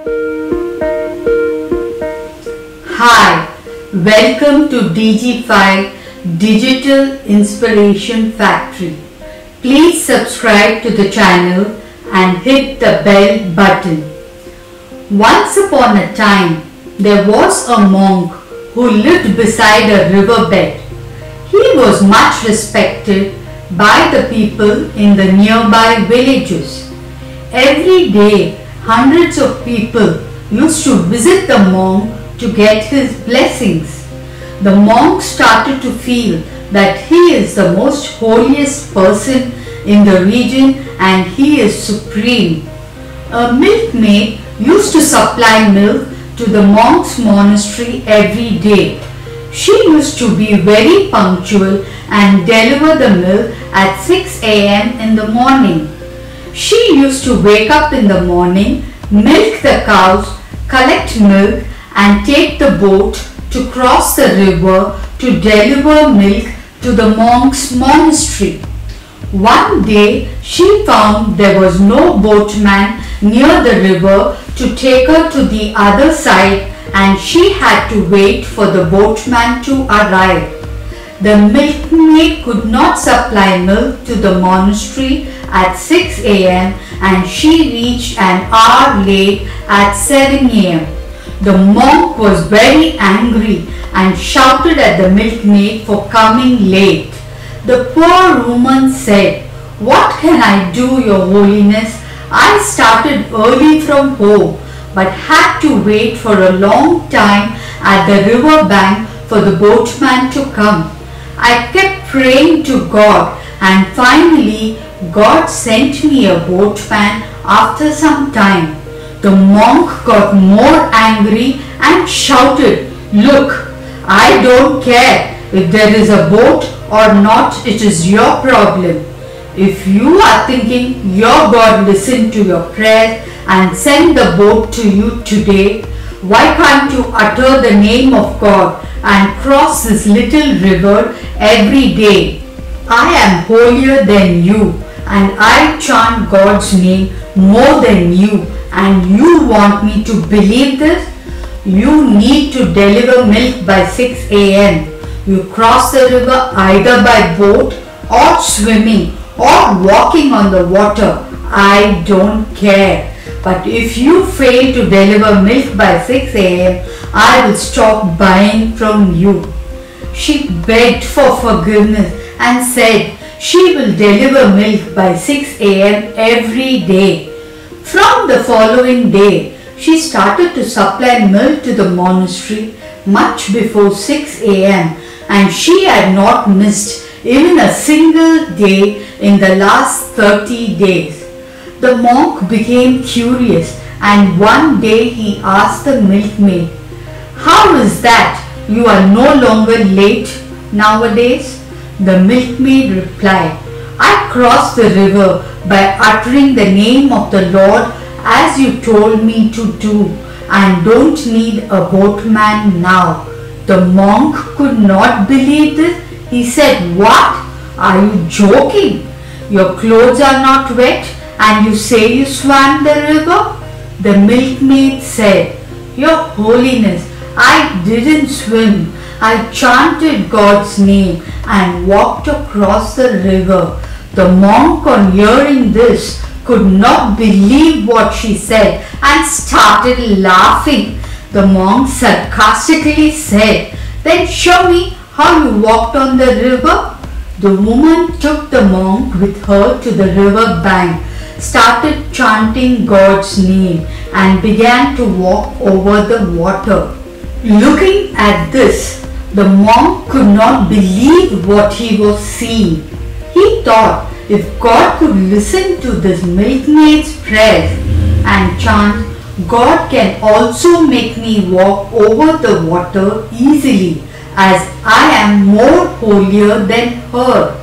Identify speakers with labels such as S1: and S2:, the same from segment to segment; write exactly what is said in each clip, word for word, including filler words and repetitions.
S1: Hi, welcome to D G five Digital Inspiration Factory. Please subscribe to the channel and hit the bell button. Once upon a time, there was a monk who lived beside a riverbed. He was much respected by the people in the nearby villages. Every day, hundreds of people used to visit the monk to get his blessings. The monk started to feel that he is the most holiest person in the region and he is supreme. A milkmaid used to supply milk to the monk's monastery every day. She used to be very punctual and deliver the milk at six A M in the morning. She used to wake up in the morning, milk the cows, collect milk and take the boat to cross the river to deliver milk to the monk's monastery. One day she found there was no boatman near the river to take her to the other side and she had to wait for the boatman to arrive. The milkmaid could not supply milk to the monastery at six A M and she reached an hour late at seven A M The monk was very angry and shouted at the milkmaid for coming late. The poor woman said, "What can I do, Your Holiness? I started early from home but had to wait for a long time at the river bank for the boatman to come. I kept praying to God and finally God sent me a boatman after some time." The monk got more angry and shouted, "Look, I don't care if there is a boat or not, it is your problem. If you are thinking your God listened to your prayers and sent the boat to you today, why can't you utter the name of God and cross this little river every day? I am holier than you and I chant God's name more than you, and you want me to believe this? You need to deliver milk by six A M You cross the river either by boat or swimming or walking on the water. I don't care. But if you fail to deliver milk by six A M, I will stop buying from you." She begged for forgiveness and said she will deliver milk by six A M every day. From the following day, she started to supply milk to the monastery much before six A M and she had not missed even a single day in the last thirty days. The monk became curious and one day he asked the milkmaid, "How is that you are no longer late nowadays?" The milkmaid replied, "I crossed the river by uttering the name of the Lord as you told me to do and don't need a boatman now." The monk could not believe this. He said, "What? Are you joking? Your clothes are not wet and you say you swam the river?" The milkmaid said, "Your Holiness, I didn't swim. I chanted God's name and walked across the river." The monk, on hearing this, could not believe what she said and started laughing. The monk sarcastically said, "Then show me how you walked on the river." The woman took the monk with her to the river bank, started chanting God's name and began to walk over the water. Looking at this, the monk could not believe what he was seeing. He thought, if God could listen to this milkmaid's prayers and chant, God can also make me walk over the water easily, as I am more holier than her.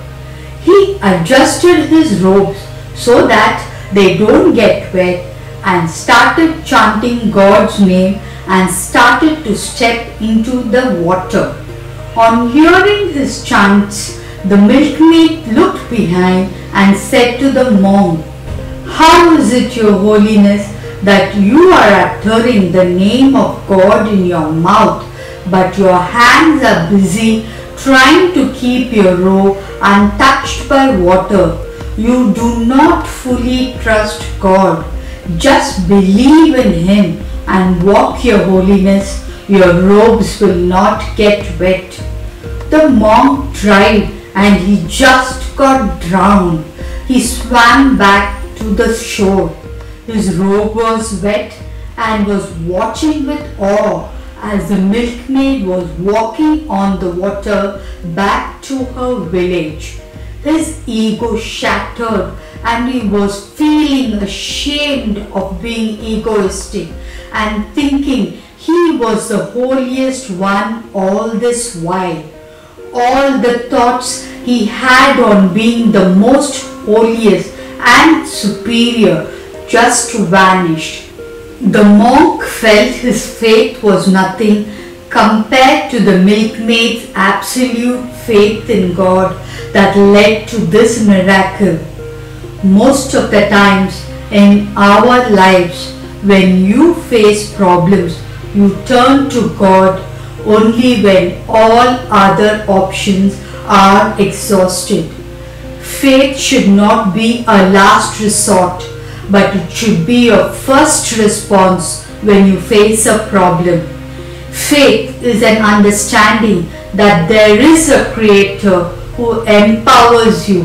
S1: He adjusted his robes so that they don't get wet and started chanting God's name and started to step into the water. On hearing his chants, the milkmaid looked behind and said to the monk, "How is it, Your Holiness? that you are uttering the name of God in your mouth, but your hands are busy trying to keep your robe untouched by water. You do not fully trust God. Just believe in Him and walk your holiness. Your robes will not get wet. The monk tried and he just got drowned. He swam back to the shore. His robe was wet and was watching with awe as the milkmaid was walking on the water back to her village. His ego shattered and he was feeling ashamed of being egoistic and thinking he was the holiest one all this while. All the thoughts he had on being the most holiest and superior just vanished. The monk felt his faith was nothing compared to the milkmaid's absolute faith in God that led to this miracle. Most of the times in our lives, when you face problems, you turn to God only when all other options are exhausted. Faith should not be a last resort, but it should be your first response when you face a problem. Faith is an understanding that there is a Creator who empowers you,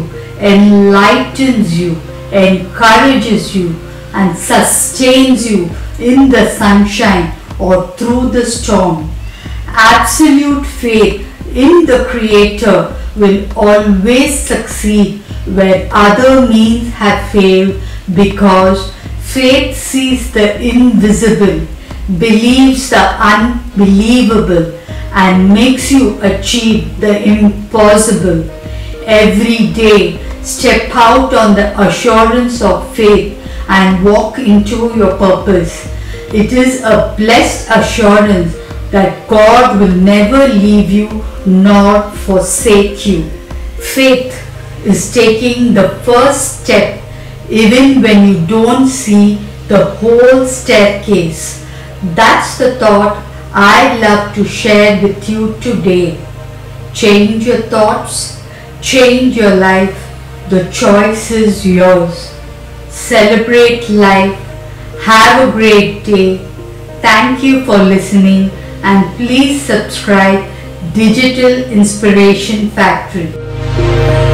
S1: enlightens you, encourages you, and sustains you in the sunshine or through the storm. Absolute faith in the Creator will always succeed where other means have failed, because faith sees the invisible, believes the unbelievable, and makes you achieve the impossible. Every day, step out on the assurance of faith and walk into your purpose. It is a blessed assurance that God will never leave you nor forsake you. Faith is taking the first step even when you don't see the whole staircase. That's the thought I'd love to share with you today. Change your thoughts, change your life. The choice is yours. Celebrate life. Have a great day. Thank you for listening, and please subscribe Digital Inspiration Factory.